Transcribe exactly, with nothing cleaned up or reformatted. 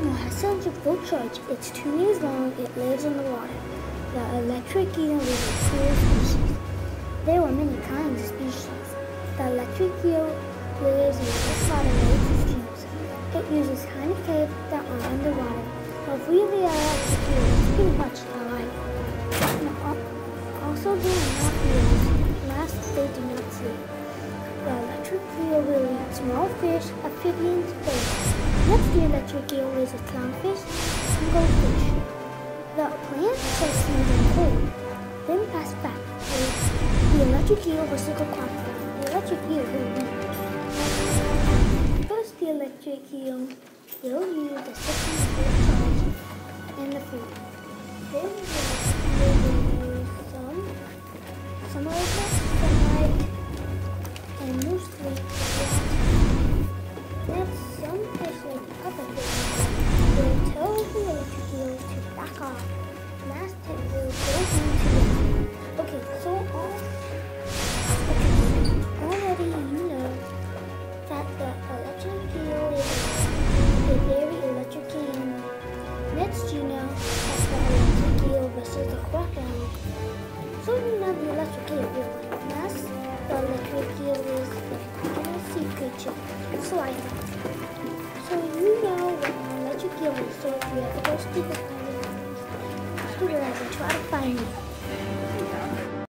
eel has centrifugal charge. It's two meters long. It lives in the water. The electric eel is a cool species. There are many kinds of species. The electric eel lives in freshwater lakes and streams. It uses tiny caves that are underwater. But really, the electric eel is pretty much alive. Also, they are not eels. Last, they do not sleep. The electric eel will eat small fish, amphibians, birds. Next, the electric eel is a clownfish and goldfish. The plants are smooth and cold, then pass back. The electric eel versus the crocodile. The electric eel will win. First, the electric eel will use the centrifugal charge and the food. Then, the electric eel will use some sunlight, sunlight, and mostly water. Next, some fish like other fish will tell the electric eel to back off. Last, it will go into it. Okay, so all, okay, already you know that the electric eel is a very electric animal. Next, you know that the electric eel versus the crocodile. So you know the electric eel will win. Last, the electric eel is a sea creature. So I thought. So you know what an electric eel is. So if you ever go stupid, stupid, and try to find me.